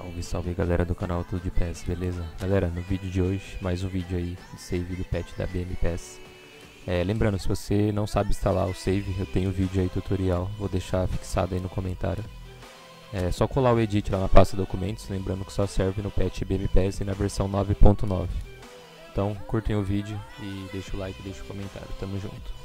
Salve, salve galera do canal Tudo de PES, beleza? Galera, no vídeo de hoje, mais um vídeo aí de save do patch da BMPS. Lembrando, se você não sabe instalar o save, eu tenho vídeo aí tutorial, vou deixar fixado aí no comentário. É só colar o edit lá na pasta documentos, lembrando que só serve no patch BMPS e na versão 9.9. Então, curtem o vídeo e deixa o like e deixa o comentário, tamo junto.